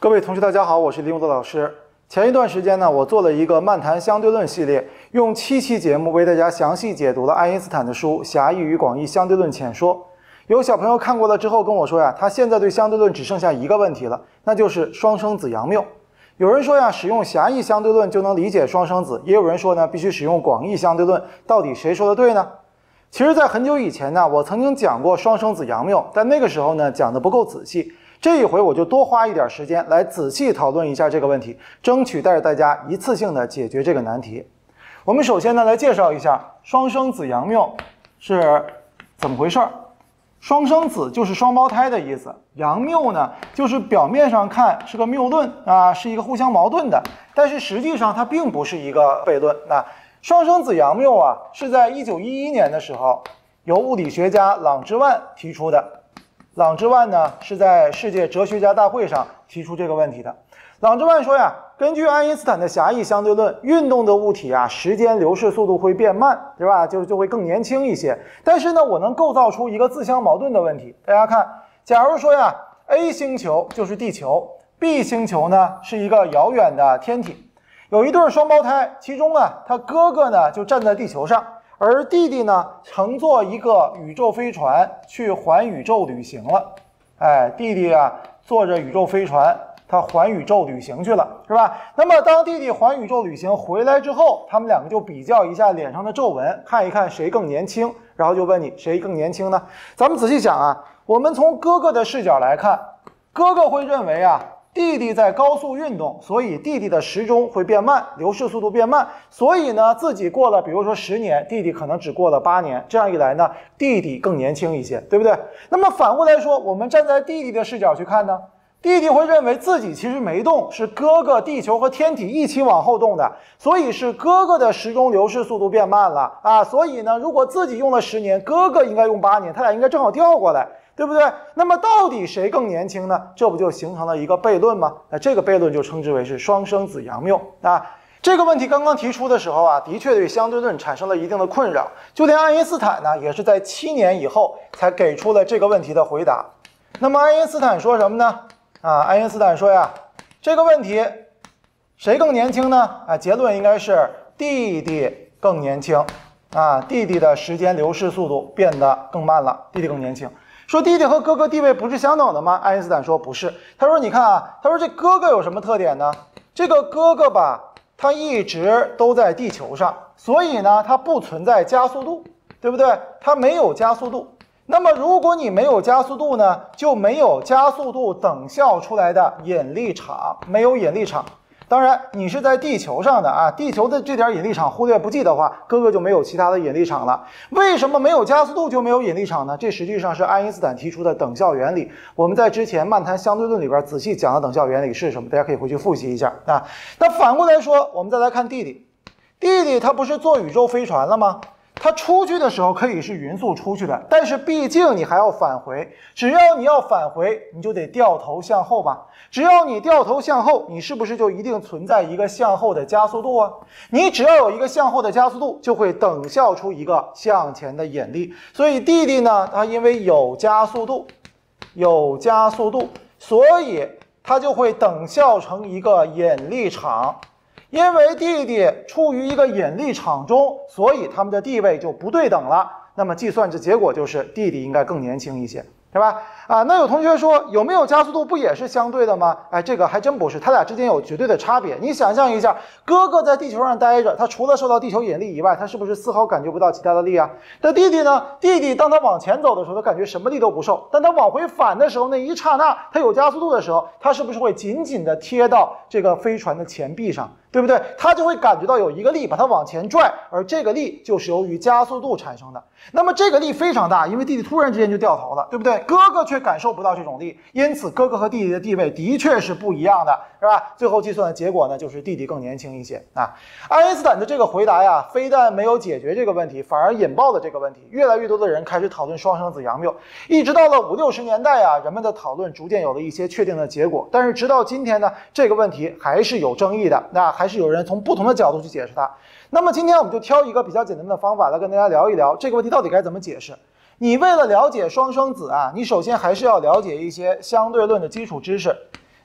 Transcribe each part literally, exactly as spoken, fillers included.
各位同学，大家好，我是李永德老师。前一段时间呢，我做了一个漫谈相对论系列，用七期节目为大家详细解读了爱因斯坦的书《狭义与广义相对论浅说》。有小朋友看过了之后跟我说呀，他现在对相对论只剩下一个问题了，那就是双生子杨谬。有人说呀，使用狭义相对论就能理解双生子，也有人说呢，必须使用广义相对论。到底谁说的对呢？其实，在很久以前呢，我曾经讲过双生子杨谬，但那个时候呢，讲的不够仔细。这一回我就多花一点时间来仔细讨论一下这个问题，争取带着大家一次性的解决这个难题。我们首先呢来介绍一下双生子杨谬是怎么回事儿。双生子就是双胞胎的意思，杨谬呢就是表面上看是个谬论啊，是一个互相矛盾的，但是实际上它并不是一个悖论。那双生子杨谬啊是在一九一一年的时候由物理学家朗之万提出的。朗之万呢是在世界哲学家大会上提出这个问题的。朗之万说呀，根据爱因斯坦的狭义相对论，运动的物体啊，时间流逝速度会变慢，对吧？就就会更年轻一些。但是呢，我能构造出一个自相矛盾的问题。大家看，假如说呀 ，A 星球就是地球 ，B 星球呢是一个遥远的天体，有一对双胞胎，其中啊，他哥哥呢就站在地球上。而弟弟呢，乘坐一个宇宙飞船去环宇宙旅行了。哎，弟弟啊，坐着宇宙飞船，他环宇宙旅行去了，是吧？那么当弟弟环宇宙旅行回来之后，他们两个就比较一下脸上的皱纹，看一看谁更年轻，然后就问你谁更年轻呢？咱们仔细想啊，我们从哥哥的视角来看，哥哥会认为啊，弟弟在高速运动，所以弟弟的时钟会变慢，流逝速度变慢，所以呢，自己过了比如说十年，弟弟可能只过了八年，这样一来呢，弟弟更年轻一些，对不对？那么反过来说，我们站在弟弟的视角去看呢，弟弟会认为自己其实没动，是哥哥地球和天体一起往后动的，所以是哥哥的时钟流逝速度变慢了啊，所以呢，如果自己用了十年，哥哥应该用八年，他俩应该正好调过来。对不对？那么到底谁更年轻呢？这不就形成了一个悖论吗？那这个悖论就称之为是双生子杨谬啊。这个问题刚刚提出的时候啊，的确对相对论产生了一定的困扰，就连爱因斯坦呢，也是在七年以后才给出了这个问题的回答。那么爱因斯坦说什么呢？啊，爱因斯坦说呀，这个问题谁更年轻呢？啊，结论应该是弟弟更年轻啊，弟弟的时间流逝速度变得更慢了，弟弟更年轻。说弟弟和哥哥地位不是相等的吗？爱因斯坦说不是。他说你看啊，他说这哥哥有什么特点呢？这个哥哥吧，他一直都在地球上，所以呢，他不存在加速度，对不对？他没有加速度。那么如果你没有加速度呢，就没有加速度等效出来的引力场，没有引力场。当然，你是在地球上的啊，地球的这点引力场忽略不计的话，哥哥就没有其他的引力场了。为什么没有加速度就没有引力场呢？这实际上是爱因斯坦提出的等效原理。我们在之前漫谈相对论里边仔细讲的等效原理是什么，大家可以回去复习一下啊。那反过来说，我们再来看弟弟，弟弟他不是坐宇宙飞船了吗？他出去的时候可以是匀速出去的，但是毕竟你还要返回，只要你要返回，你就得掉头向后吧。只要你掉头向后，你是不是就一定存在一个向后的加速度啊？你只要有一个向后的加速度，就会等效出一个向前的引力。所以弟弟呢，他因为有加速度，有加速度，所以他就会等效成一个引力场。因为弟弟处于一个引力场中，所以他们的地位就不对等了。那么计算这结果就是弟弟应该更年轻一些，对吧？啊，那有同学说有没有加速度不也是相对的吗？哎，这个还真不是，他俩之间有绝对的差别。你想象一下，哥哥在地球上待着，他除了受到地球引力以外，他是不是丝毫感觉不到其他的力啊？那弟弟呢？弟弟当他往前走的时候，他感觉什么力都不受，但他往回返的时候，那一刹那他有加速度的时候，他是不是会紧紧的贴到这个飞船的前壁上？对不对？他就会感觉到有一个力把它往前拽，而这个力就是由于加速度产生的。那么这个力非常大，因为弟弟突然之间就掉头了，对不对？哥哥却感受不到这种力，因此哥哥和弟弟的地位的确是不一样的，是吧？最后计算的结果呢，就是弟弟更年轻一些啊。爱因斯坦的这个回答呀，非但没有解决这个问题，反而引爆了这个问题。越来越多的人开始讨论双生子杨谬，一直到了五六十年代啊，人们的讨论逐渐有了一些确定的结果。但是直到今天呢，这个问题还是有争议的，那还是有人从不同的角度去解释它。那么今天我们就挑一个比较简单的方法来跟大家聊一聊这个问题到底该怎么解释。你为了了解双生子啊，你首先还是要了解一些相对论的基础知识。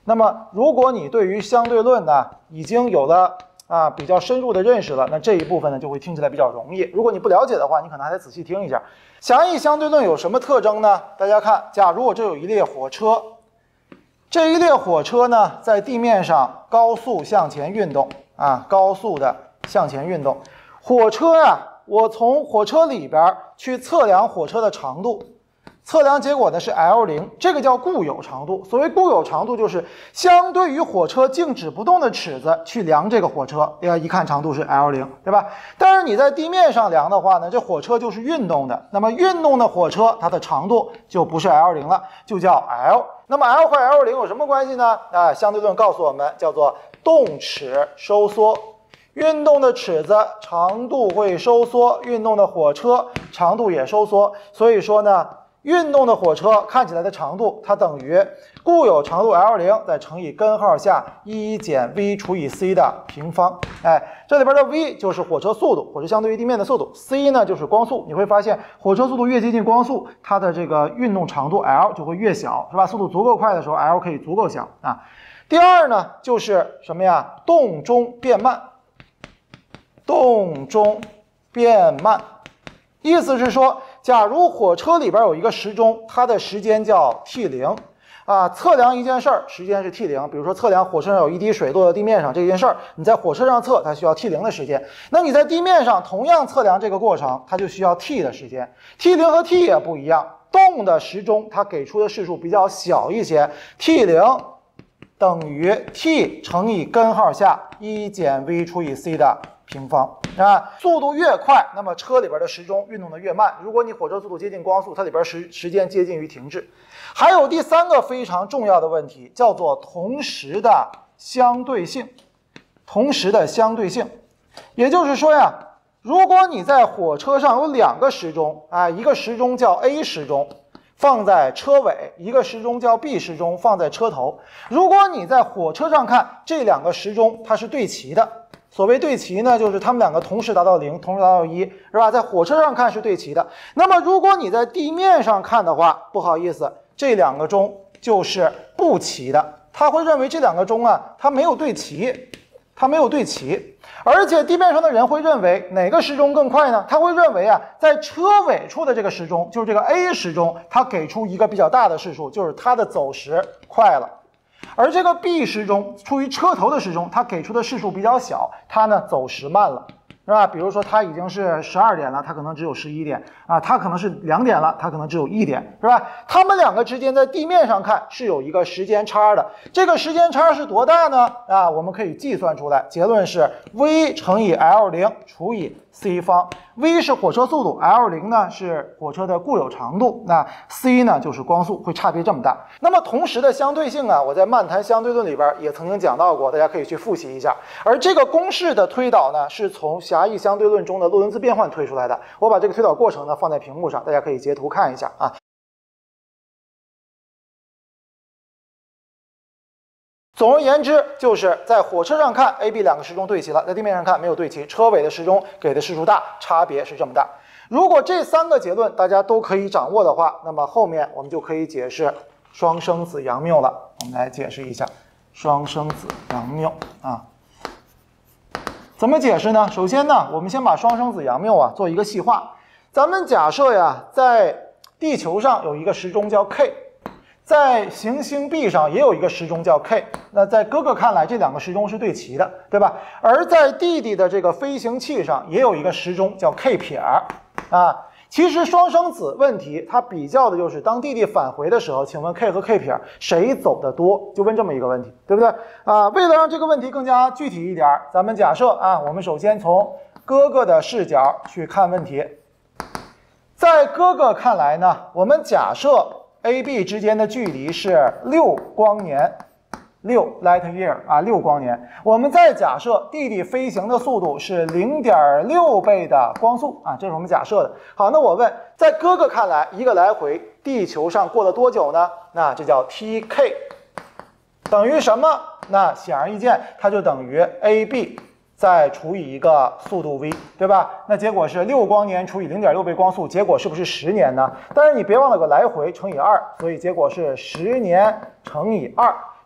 那么如果你对于相对论呢已经有了啊比较深入的认识了，那这一部分呢就会听起来比较容易。如果你不了解的话，你可能还得仔细听一下。狭义相对论有什么特征呢？大家看，假如我这有一列火车，这一列火车呢在地面上高速向前运动啊，高速的向前运动。火车呀，我从火车里边去测量火车的长度。测量结果呢是 L 零， 这个叫固有长度。所谓固有长度，就是相对于火车静止不动的尺子去量这个火车，大家一看长度是 L 零， 对吧？但是你在地面上量的话呢，这火车就是运动的，那么运动的火车它的长度就不是 L 零了，就叫 L。那么 L 和 L 零有什么关系呢？啊，相对论告诉我们叫做动尺收缩。运动的尺子长度会收缩，运动的火车长度也收缩，所以说呢。运动的火车看起来的长度，它等于固有长度 L 零 再乘以根号下一减 v 除以 c 的平方。哎，这里边的 v 就是火车速度，火车相对于地面的速度 ；c 呢就是光速。你会发现，火车速度越接近光速，它的这个运动长度 L 就会越小，是吧？速度足够快的时候 ，L 可以足够小啊。第二呢，就是什么呀？动中变慢，动中变慢，意思是说。假如火车里边有一个时钟，它的时间叫 t 零，啊，测量一件事儿，时间是 t 零。比如说测量火车上有一滴水落到地面上这件事儿，你在火车上测，它需要 t 零的时间。那你在地面上同样测量这个过程，它就需要 t 的时间。t 零和 t 也不一样，动的时钟它给出的视数比较小一些 ，t 零等于 t 乘以根号下一减 v 除以 c 的平方。啊，速度越快，那么车里边的时钟运动的越慢。如果你火车速度接近光速，它里边时时间接近于停滞。还有第三个非常重要的问题，叫做同时的相对性。同时的相对性，也就是说呀，如果你在火车上有两个时钟啊，一个时钟叫 A 时钟，放在车尾，一个时钟叫 B 时钟，放在车头。如果你在火车上看这两个时钟，它是对齐的。所谓对齐呢，就是它们两个同时达到零，同时达到一，是吧？在火车上看是对齐的。那么如果你在地面上看的话，不好意思，这两个钟就是不齐的。他会认为这两个钟啊，它没有对齐，它没有对齐。而且地面上的人会认为哪个时钟更快呢？他会认为啊，在车尾处的这个时钟，就是这个 A 时钟，它给出一个比较大的视数，就是它的走时快了。而这个 B 时钟处于车头的时钟，它给出的视数比较小，它呢走时慢了，是吧？比如说它已经是十二点了，它可能只有十一点啊，它可能是两点了，它可能只有一点，是吧？它们两个之间在地面上看是有一个时间差的，这个时间差是多大呢？啊，我们可以计算出来，结论是 v 乘以 L 零 除以 c 方。v 是火车速度 ，L 零 呢是火车的固有长度，那 c 呢就是光速，会差别这么大。那么同时的相对性啊，我在漫谈相对论里边也曾经讲到过，大家可以去复习一下。而这个公式的推导呢，是从狭义相对论中的洛伦兹变换推出来的。我把这个推导过程呢放在屏幕上，大家可以截图看一下啊。总而言之，就是在火车上看 A、B 两个时钟对齐了，在地面上看没有对齐，车尾的时钟给的视数大，差别是这么大。如果这三个结论大家都可以掌握的话，那么后面我们就可以解释双生子杨谬了。我们来解释一下双生子杨谬啊，怎么解释呢？首先呢，我们先把双生子杨谬啊做一个细化。咱们假设呀，在地球上有一个时钟叫 K。在行星 B 上也有一个时钟叫 K， 那在哥哥看来，这两个时钟是对齐的，对吧？而在弟弟的这个飞行器上也有一个时钟叫 K 撇啊。其实双生子问题，它比较的就是当弟弟返回的时候，请问 K 和 K 撇谁走得多？就问这么一个问题，对不对？啊，为了让这个问题更加具体一点，咱们假设啊，我们首先从哥哥的视角去看问题。在哥哥看来呢，我们假设A、B 之间的距离是六光年，六 light year 啊，六光年。我们再假设弟弟飞行的速度是 零点六 倍的光速啊，这是我们假设的。好，那我问，在哥哥看来，一个来回地球上过了多久呢？那这叫 T K， 等于什么？那显而易见，它就等于 A B。再除以一个速度 v， 对吧？那结果是六光年除以 零点六 倍光速，结果是不是十年呢？但是你别忘了个来回乘以二，所以结果是十年乘以二。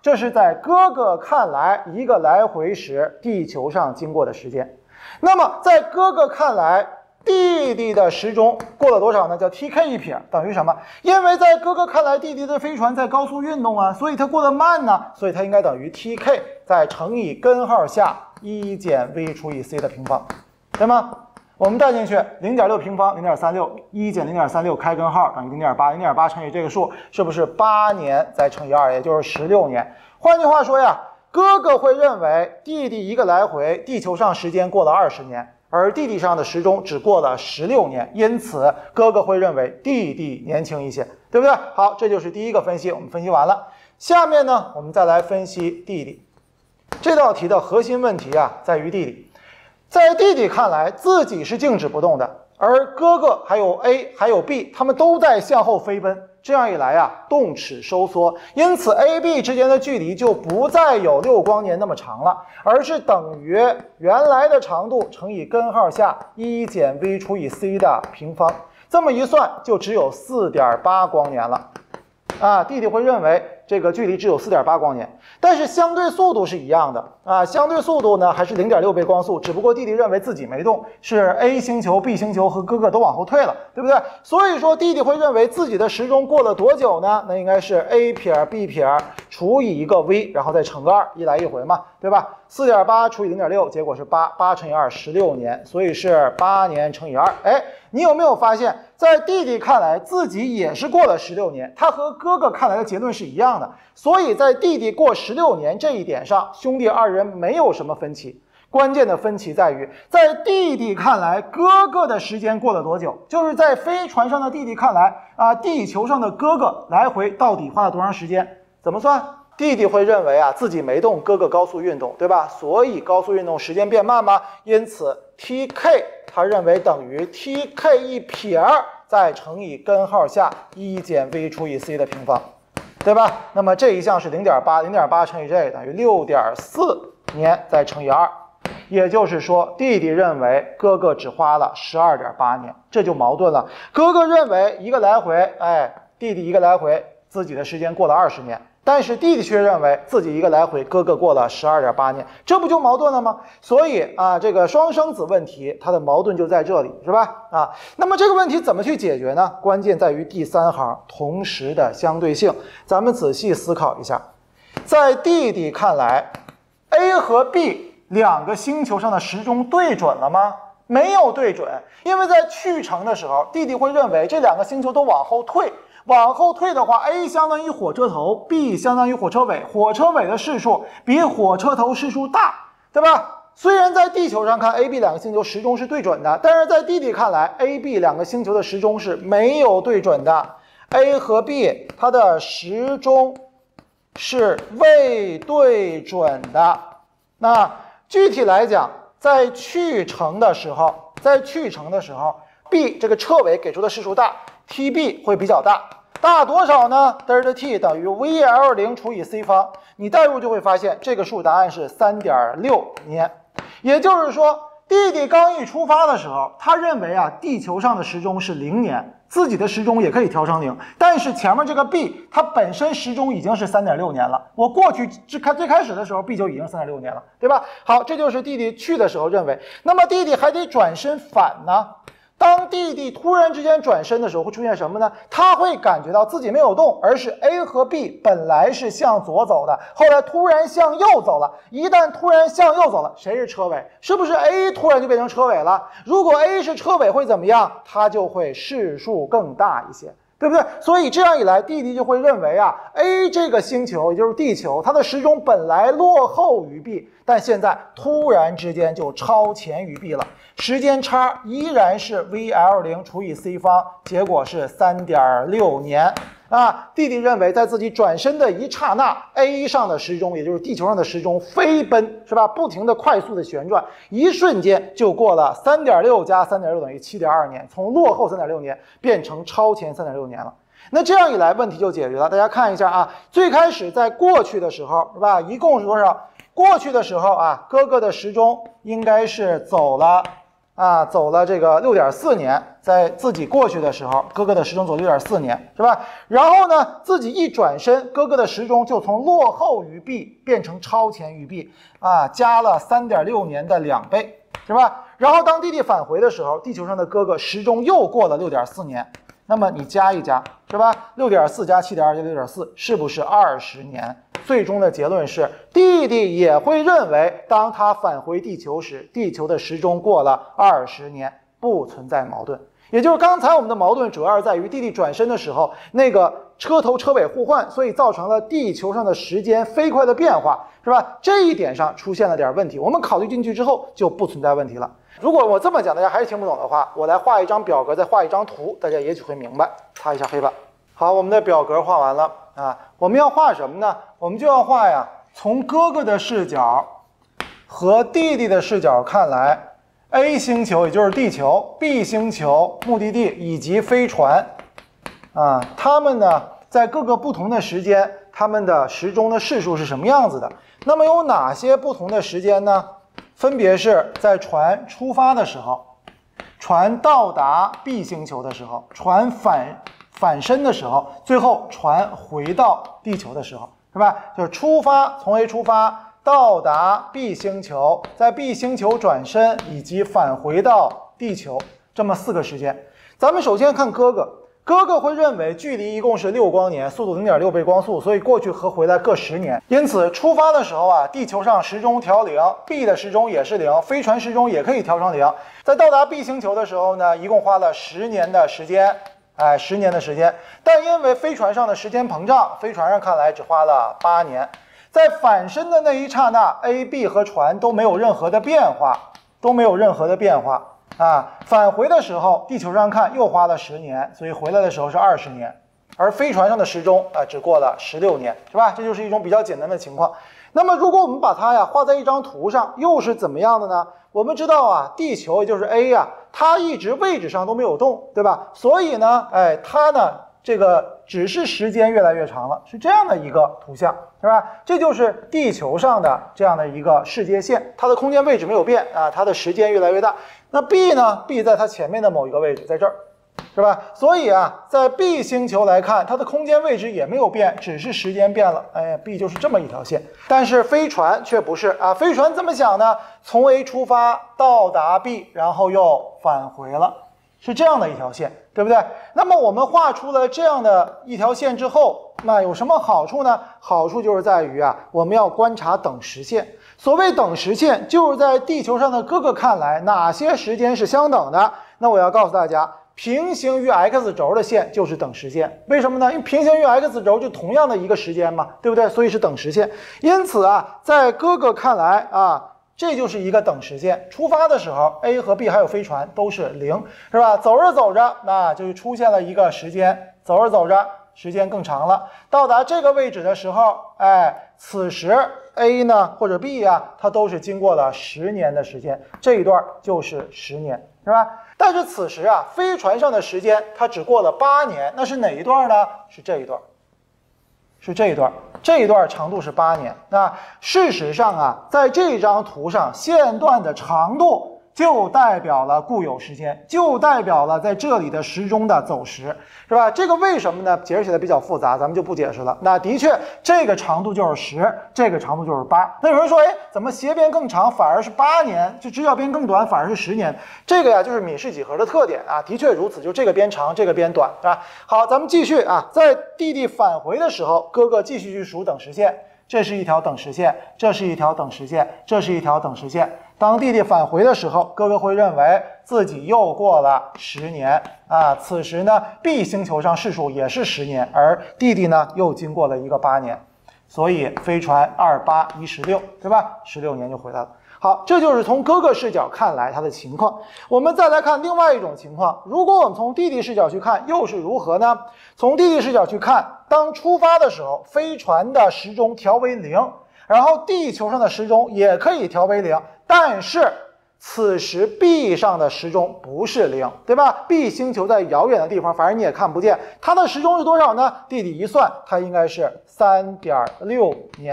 这是在哥哥看来一个来回时地球上经过的时间。那么在哥哥看来，弟弟的时钟过了多少呢？叫 T K 一撇，等于什么？因为在哥哥看来，弟弟的飞船在高速运动啊，所以它过得慢呢，所以它应该等于 T K 再乘以根号下一减 v 除以 c 的平方，对吗？我们带进去 零点六 平方 零点三六， 一减 零点三六 开根号等于 零点八， 零点八乘以这个数是不是八年再乘以二，也就是十六年。换句话说呀，哥哥会认为弟弟一个来回地球上时间过了二十年，而弟弟上的时钟只过了十六年，因此哥哥会认为弟弟年轻一些，对不对？好，这就是第一个分析，我们分析完了。下面呢，我们再来分析弟弟。这道题的核心问题啊，在于弟弟。在弟弟看来，自己是静止不动的，而哥哥还有 A 还有 B， 他们都在向后飞奔。这样一来啊，动尺收缩，因此 A、B 之间的距离就不再有六光年那么长了，而是等于原来的长度乘以根号下一减 v 除以 c 的平方。这么一算，就只有 四点八光年了。啊，弟弟会认为这个距离只有 四点八光年，但是相对速度是一样的啊，相对速度呢还是 零点六倍光速，只不过弟弟认为自己没动，是 A 星球、B 星球和哥哥都往后退了，对不对？所以说弟弟会认为自己的时钟过了多久呢？那应该是 A 撇 B 撇除以一个 v， 然后再乘个二，一来一回嘛，对吧？ 四点八除以 零点六， 结果是八， 八乘以二，十六年，所以是八年乘以二。哎，你有没有发现，在弟弟看来自己也是过了十六年，他和哥哥看来的结论是一样的，所以在弟弟过十六年这一点上，兄弟二人没有什么分歧。关键的分歧在于，在弟弟看来，哥哥的时间过了多久？就是在飞船上的弟弟看来啊，地球上的哥哥来回到底花了多长时间？怎么算？弟弟会认为啊自己没动，哥哥高速运动，对吧？所以高速运动时间变慢吗？因此 T K 他认为等于 T K 一撇再乘以根号下一减 v 除以 c 的平方，对吧？那么这一项是 零点八， 零点八乘以这等于 六点四年再乘以二，也就是说弟弟认为哥哥只花了 十二点八年，这就矛盾了。哥哥认为一个来回，哎，弟弟一个来回自己的时间过了二十年，但是弟弟却认为自己一个来回，哥哥过了 十二点八年，这不就矛盾了吗？所以啊，这个双生子问题它的矛盾就在这里，是吧？啊，那么这个问题怎么去解决呢？关键在于第三行同时的相对性。咱们仔细思考一下，在弟弟看来 ，A 和 B 两个星球上的时钟对准了吗？没有对准，因为在去程的时候，弟弟会认为这两个星球都往后退。往后退的话 ，A 相当于火车头 ，B 相当于火车尾，火车尾的视数比火车头视数大，对吧？虽然在地球上看 A、B 两个星球时钟是对准的，但是在弟弟看来 ，A、B 两个星球的时钟是没有对准的。A 和 B 它的时钟是未对准的。那具体来讲，在去程的时候，在去程的时候 ，B 这个车尾给出的视数大。T B 会比较大，大多少呢？德 T 等于 V L 零 除以 c 方，你代入就会发现这个数答案是 三点六年。也就是说，弟弟刚一出发的时候，他认为啊，地球上的时钟是零年，自己的时钟也可以调成零，但是前面这个 B 它本身时钟已经是 三点六年了，我过去最开最开始的时候 B 就已经 三点六年了，对吧？好，这就是弟弟去的时候认为，那么弟弟还得转身反呢。当弟弟突然之间转身的时候，会出现什么呢？他会感觉到自己没有动，而是 A 和 B 本来是向左走的，后来突然向右走了。一旦突然向右走了，谁是车尾？是不是 A 突然就变成车尾了？如果 A 是车尾会怎么样？它就会视数更大一些，对不对？所以这样一来，弟弟就会认为啊 ，A 这个星球也就是地球，它的时钟本来落后于 B， 但现在突然之间就超前于 B 了。时间差依然是 V L 零 除以 c 方，结果是 三点六年啊。弟弟认为在自己转身的一刹那 ，A 上的时钟，也就是地球上的时钟飞奔，是吧？不停的快速的旋转，一瞬间就过了 三点六 加 三点六 等于 七点二年，从落后 三点六 年变成超前 三点六 年了。那这样一来，问题就解决了。大家看一下啊，最开始在过去的时候，是吧？一共是多少？过去的时候啊，哥哥的时钟应该是走了。 啊，走了这个六点四年，在自己过去的时候，哥哥的时钟走六点四年，是吧？然后呢，自己一转身，哥哥的时钟就从落后于 B 变成超前于 B， 啊，加了三点六年的两倍，是吧？然后当弟弟返回的时候，地球上的哥哥时钟又过了六点四年，那么你加一加，是吧？六点四加七点二加六点四，是不是二十年？最终的结论是，弟弟也会认为，当他返回地球时，地球的时钟过了二十年，不存在矛盾。也就是刚才我们的矛盾主要在于弟弟转身的时候，那个车头车尾互换，所以造成了地球上的时间飞快的变化，是吧？这一点上出现了点问题，我们考虑进去之后就不存在问题了。如果我这么讲大家还是听不懂的话，我来画一张表格，再画一张图，大家也许会明白。擦一下黑板。好，我们的表格画完了啊，我们要画什么呢？我们就要画呀，从哥哥的视角和弟弟的视角看来 ，A 星球也就是地球 ，B 星球目的地以及飞船啊，它们呢在各个不同的时间，它们的时钟的视数是什么样子的？那么有哪些不同的时间呢？分别是在船出发的时候，船到达 B 星球的时候，船返返身的时候，最后船回到地球的时候，是吧？就是出发，从 A 出发到达 B 星球，在 B 星球转身以及返回到地球，这么四个时间。咱们首先看哥哥。哥哥会认为距离一共是六光年，速度 零点六倍光速，所以过去和回来各十年。因此出发的时候啊，地球上时钟调零 ，B 的时钟也是零，飞船时钟也可以调成零。在到达 B 星球的时候呢，一共花了十年的时间，哎，十年的时间。但因为飞船上的时间膨胀，飞船上看来只花了八年。在返身的那一刹那 ，A、B 和船都没有任何的变化，都没有任何的变化。啊，返回的时候，地球上看又花了十年，所以回来的时候是二十年，而飞船上的时钟啊只过了十六年，是吧？这就是一种比较简单的情况。那么，如果我们把它呀画在一张图上，又是怎么样的呢？我们知道啊，地球也就是 A 呀，它一直位置上都没有动，对吧？所以呢，哎，它呢这个只是时间越来越长了，是这样的一个图像，是吧？这就是地球上的这样的一个世界线，它的空间位置没有变啊，它的时间越来越大。那 B 呢 ？B 在它前面的某一个位置，在这儿，是吧？所以啊，在 B 星球来看，它的空间位置也没有变，只是时间变了。哎 ，B 就是这么一条线。但是飞船却不是啊，飞船怎么想呢？从 A 出发到达 B， 然后又返回了，是这样的一条线，对不对？那么我们画出了这样的一条线之后，那有什么好处呢？好处就是在于啊，我们要观察等时线。所谓等时线，就是在地球上的哥哥看来，哪些时间是相等的？那我要告诉大家，平行于 x 轴的线就是等时线。为什么呢？因为平行于 x 轴就同样的一个时间嘛，对不对？所以是等时线。因此啊，在哥哥看来啊，这就是一个等时线。出发的时候 ，A 和 B 还有飞船都是零，是吧？走着走着，那就出现了一个时间，走着走着，时间更长了。到达这个位置的时候，哎，此时 A 呢或者 B 啊，它都是经过了十年的时间，这一段就是十年，是吧？但是此时啊，飞船上的时间它只过了八年，那是哪一段呢？是这一段，是这一段，这一段长度是八年。那事实上啊，在这张图上，线段的长度就代表了固有时间，就代表了在这里的时钟的走时，是吧？这个为什么呢？解释起来比较复杂，咱们就不解释了。那的确，这个长度就是十，这个长度就是八。那有人说，哎，怎么斜边更长反而是八年，就直角边更短反而是十年？这个呀，就是闵氏几何的特点啊，的确如此，就这个边长，这个边短，是吧？好，咱们继续啊，在弟弟返回的时候，哥哥继续去数等时线。这是一条等时线，这是一条等时线，这是一条等时线。当弟弟返回的时候，哥哥会认为自己又过了十年啊。此时呢 ，B 星球上视数也是十年，而弟弟呢又经过了一个八年，所以飞船二八一十六，对吧？十六年就回来了。好，这就是从哥哥视角看来他的情况。我们再来看另外一种情况，如果我们从弟弟视角去看，又是如何呢？从弟弟视角去看，当出发的时候，飞船的时钟调为零，然后地球上的时钟也可以调为零，但是此时 B 上的时钟不是零，对吧 ？B 星球在遥远的地方，反正你也看不见，它的时钟是多少呢？弟弟一算，它应该是 三点六年。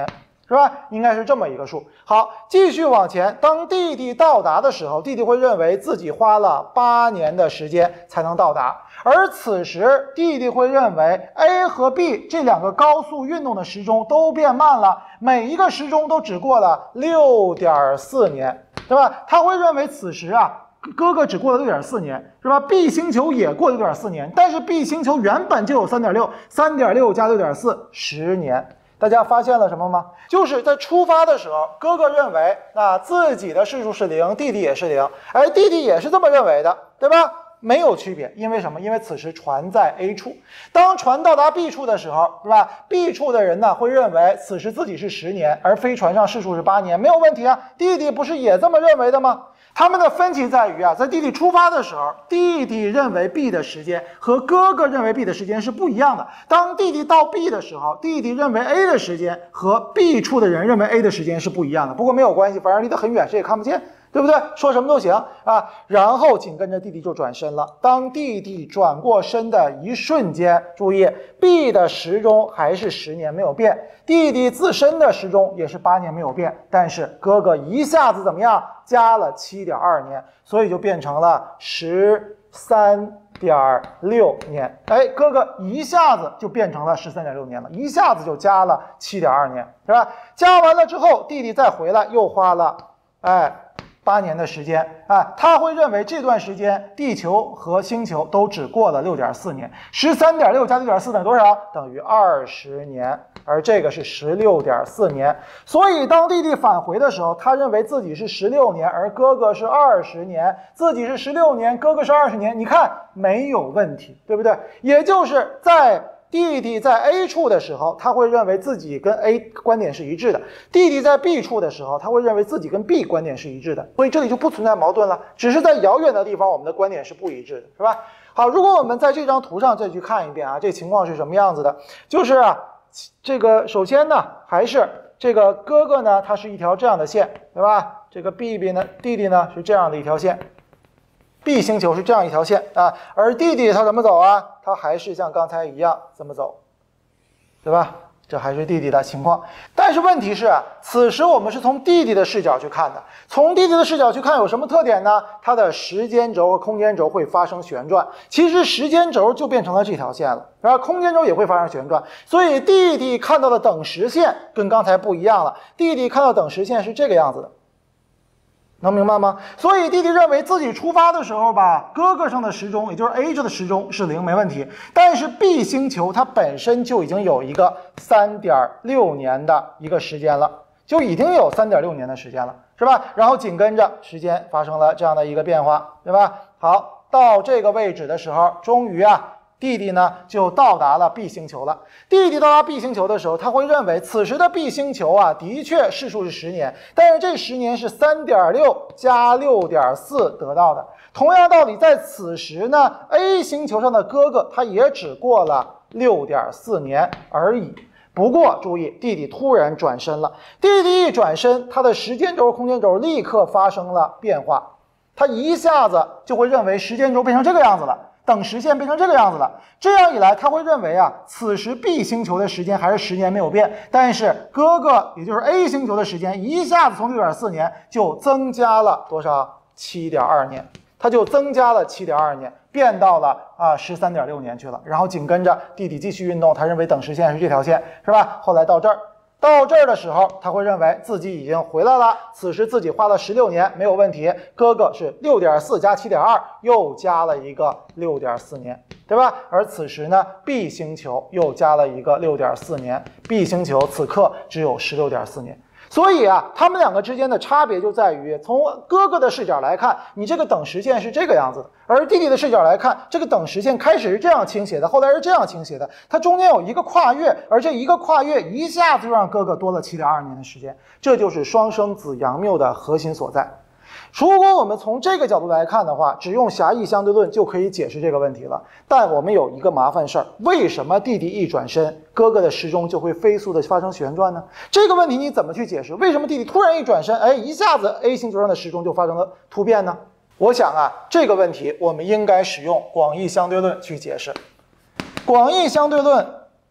是吧？应该是这么一个数。好，继续往前，当弟弟到达的时候，弟弟会认为自己花了八年的时间才能到达，而此时弟弟会认为 A 和 B 这两个高速运动的时钟都变慢了，每一个时钟都只过了 六点四年，对吧？他会认为此时啊，哥哥只过了 六点四年，是吧 ？B 星球也过了 六点四年，但是 B 星球原本就有 三点六， 三点六加 六点四， 十年。大家发现了什么吗？就是在出发的时候，哥哥认为那自己的系数是零，弟弟也是零，而弟弟也是这么认为的，对吧？没有区别，因为什么？因为此时船在 A 处，当船到达 B 处的时候，是吧 ？B 处的人呢会认为此时自己是十年，而飞船上系数是八年，没有问题啊。弟弟不是也这么认为的吗？他们的分歧在于啊，在弟弟出发的时候，弟弟认为 B 的时间和哥哥认为 B 的时间是不一样的。当弟弟到 B 的时候，弟弟认为 A 的时间和 B 处的人认为 A 的时间是不一样的。不过没有关系，反正离得很远，谁也看不见，对不对？说什么都行啊。然后紧跟着弟弟就转身了。当弟弟转过身的一瞬间，注意 B 的时钟还是十年没有变，弟弟自身的时钟也是八年没有变，但是哥哥一下子怎么样？加了 七点二年，所以就变成了 十三点六年。哎，哥哥一下子就变成了 十三点六年了，一下子就加了 七点二年，是吧？加完了之后，弟弟再回来又花了哎八年的时间啊，他会认为这段时间地球和星球都只过了 六点四年， 十三点六加 六点四等于多少？等于二十年，而这个是 十六点四年。所以当弟弟返回的时候，他认为自己是十六年，而哥哥是二十年，自己是十六年，哥哥是二十年，你看没有问题，对不对？也就是在弟弟在 A 处的时候，他会认为自己跟 A 观点是一致的；弟弟在 B 处的时候，他会认为自己跟 B 观点是一致的。所以这里就不存在矛盾了，只是在遥远的地方我们的观点是不一致的，是吧？好，如果我们在这张图上再去看一遍啊，这情况是什么样子的？就是啊，这个首先呢，还是这个哥哥呢，它是一条这样的线，对吧？这个 B B 呢，弟弟呢是这样的一条线。B 星球是这样一条线啊，而弟弟他怎么走啊？他还是像刚才一样这么走，对吧？这还是弟弟的情况。但是问题是啊，此时我们是从弟弟的视角去看的，从弟弟的视角去看有什么特点呢？它的时间轴和空间轴会发生旋转，其实时间轴就变成了这条线了，然后空间轴也会发生旋转，所以弟弟看到的等时线跟刚才不一样了，弟弟看到等时线是这个样子的。能明白吗？所以弟弟认为自己出发的时候吧，哥哥上的时钟，也就是 A 这的时钟是零，没问题。但是 B 星球它本身就已经有一个 三点六年的一个时间了，就已经有 三点六年的时间了，是吧？然后紧跟着时间发生了这样的一个变化，对吧？好，到这个位置的时候，终于啊，弟弟呢就到达了 B 星球了。弟弟到达 B 星球的时候，他会认为此时的 B 星球啊，的确视数是十年，但是这十年是 三点六加 六点四 得到的。同样道理，在此时呢 ，A 星球上的哥哥他也只过了 六点四年而已。不过注意，弟弟突然转身了。弟弟一转身，他的时间轴、空间轴立刻发生了变化，他一下子就会认为时间轴变成这个样子了。等时线变成这个样子了，这样一来，他会认为啊，此时 B 星球的时间还是十年没有变，但是哥哥也就是 A 星球的时间一下子从 六点四年就增加了多少 ?七点二年，他就增加了 七点二年，变到了啊 十三点六年去了。然后紧跟着弟弟继续运动，他认为等时线是这条线，是吧？后来到这儿。到这儿的时候，他会认为自己已经回来了，此时自己花了十六年没有问题，哥哥是 六点四加 七点二， 又加了一个 六点四年，对吧？而此时呢 B 星球又加了一个 六点四年， B 星球此刻只有 十六点四年。所以啊，他们两个之间的差别就在于，从哥哥的视角来看，你这个等时线是这个样子的，而弟弟的视角来看，这个等时线开始是这样倾斜的，后来是这样倾斜的，它中间有一个跨越，而这一个跨越一下子就让哥哥多了 七点二年的时间，这就是双生子杨谬的核心所在。如果我们从这个角度来看的话，只用狭义相对论就可以解释这个问题了。但我们有一个麻烦事儿，为什么弟弟一转身，哥哥的时钟就会飞速的发生旋转呢？这个问题你怎么去解释？为什么弟弟突然一转身，哎，一下子 A 星球上的时钟就发生了突变呢？我想啊，这个问题我们应该使用广义相对论去解释。广义相对论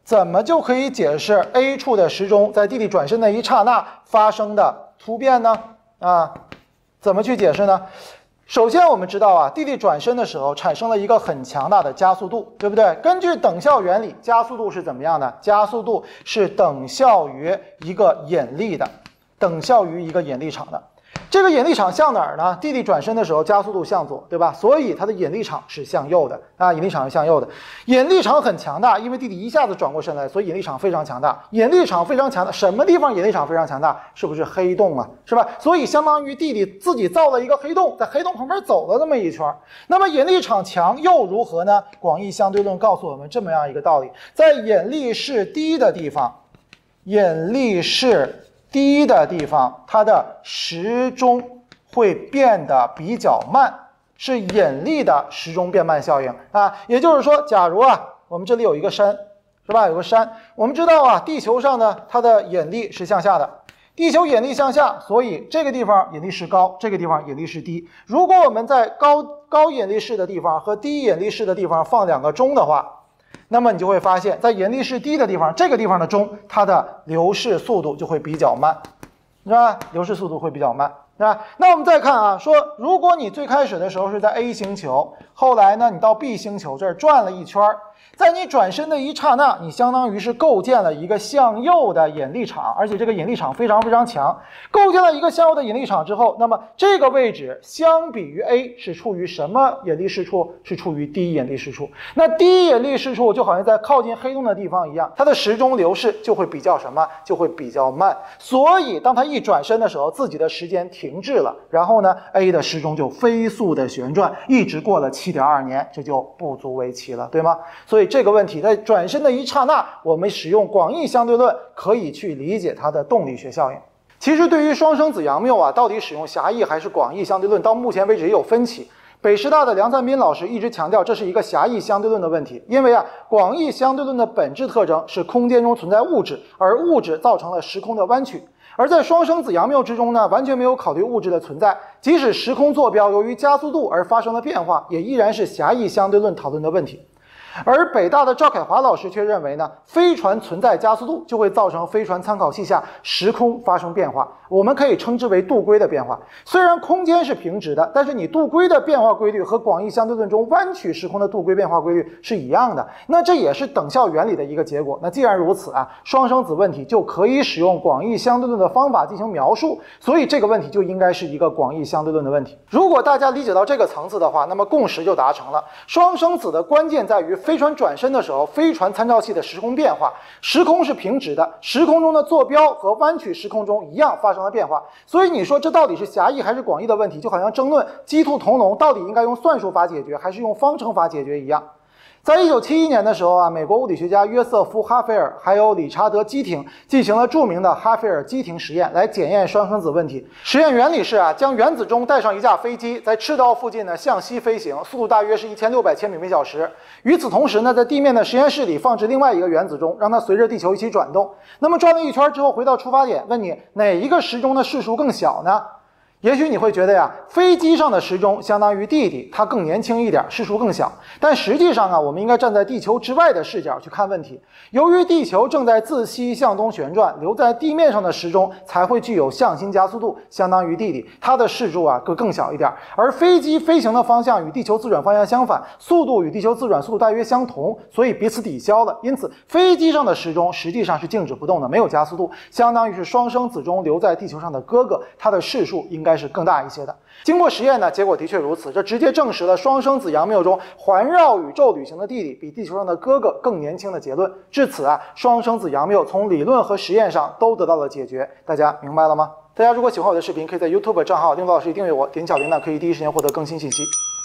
怎么就可以解释 A 处的时钟在弟弟转身的一刹那发生的突变呢？啊，怎么去解释呢？首先我们知道啊，弟弟转身的时候产生了一个很强大的加速度，对不对？根据等效原理，加速度是怎么样的？加速度是等效于一个引力的，等效于一个引力场的。这个引力场向哪儿呢？弟弟转身的时候加速度向左，对吧？所以它的引力场是向右的啊，引力场是向右的。引力场很强大，因为弟弟一下子转过身来，所以引力场非常强大。引力场非常强大，什么地方引力场非常强大？是不是黑洞啊？是吧？所以相当于弟弟自己造了一个黑洞，在黑洞旁边走了这么一圈。那么引力场强又如何呢？广义相对论告诉我们这么样一个道理：在引力势低的地方，引力势低的地方，它的时钟会变得比较慢，是引力的时钟变慢效应啊。也就是说，假如啊，我们这里有一个山，是吧？有个山，我们知道啊，地球上呢，它的引力是向下的，地球引力向下，所以这个地方引力是高，这个地方引力是低。如果我们在高高引力势的地方和低引力势的地方放两个钟的话，那么你就会发现，在引力势低的地方，这个地方的钟，它的流逝速度就会比较慢，是吧？流逝速度会比较慢，是吧？那我们再看啊，说如果你最开始的时候是在 A 星球，后来呢，你到 B 星球这儿转了一圈，在你转身的一刹那，你相当于是构建了一个向右的引力场，而且这个引力场非常非常强。构建了一个向右的引力场之后，那么这个位置相比于 A 是处于什么引力势处？是处于低引力势处。那低引力势处就好像在靠近黑洞的地方一样，它的时钟流逝就会比较什么？就会比较慢。所以当它一转身的时候，自己的时间停滞了，然后呢 ，A 的时钟就飞速的旋转，一直过了 七点二年，这就不足为奇了，对吗？所以这个问题在转身的一刹那，我们使用广义相对论可以去理解它的动力学效应。其实对于双生子杨谬啊，到底使用狭义还是广义相对论，到目前为止也有分歧。北师大的梁赞斌老师一直强调这是一个狭义相对论的问题，因为啊，广义相对论的本质特征是空间中存在物质，而物质造成了时空的弯曲。而在双生子杨谬之中呢，完全没有考虑物质的存在，即使时空坐标由于加速度而发生了变化，也依然是狭义相对论讨论的问题。而北大的赵凯华老师却认为呢，飞船存在加速度就会造成飞船参考系下时空发生变化，我们可以称之为度规的变化。虽然空间是平直的，但是你度规的变化规律和广义相对论中弯曲时空的度规变化规律是一样的，那这也是等效原理的一个结果。那既然如此啊，双生子问题就可以使用广义相对论的方法进行描述，所以这个问题就应该是一个广义相对论的问题。如果大家理解到这个层次的话，那么共识就达成了。双生子的关键在于飞船转身的时候，飞船参照系的时空变化，时空是平直的，时空中的坐标和弯曲时空中一样发生了变化。所以你说这到底是狭义还是广义的问题，就好像争论鸡兔同笼到底应该用算术法解决还是用方程法解决一样。在一九七一年的时候啊，美国物理学家约瑟夫·哈菲尔还有理查德·基廷进行了著名的哈菲尔基廷实验，来检验双生子问题。实验原理是啊，将原子钟带上一架飞机，在赤道附近呢向西飞行，速度大约是一千六百千米每小时。与此同时呢，在地面的实验室里放置另外一个原子钟，让它随着地球一起转动。那么转了一圈之后，回到出发点，问你哪一个时钟的视数更小呢？也许你会觉得呀，飞机上的时钟相当于弟弟，他更年轻一点，视数更小。但实际上啊，我们应该站在地球之外的视角去看问题。由于地球正在自西向东旋转，留在地面上的时钟才会具有向心加速度，相当于弟弟，它的视数啊会更小一点。而飞机飞行的方向与地球自转方向相反，速度与地球自转速度大约相同，所以彼此抵消了。因此，飞机上的时钟实际上是静止不动的，没有加速度，相当于是双生子钟留在地球上的哥哥，它的视数应该是更大一些的。经过实验呢，结果的确如此，这直接证实了双生子杨谬中环绕宇宙旅行的弟弟比地球上的哥哥更年轻的结论。至此啊，双生子杨谬从理论和实验上都得到了解决。大家明白了吗？大家如果喜欢我的视频，可以在 YouTube 账号令老师订阅我，点小铃铛可以第一时间获得更新信息。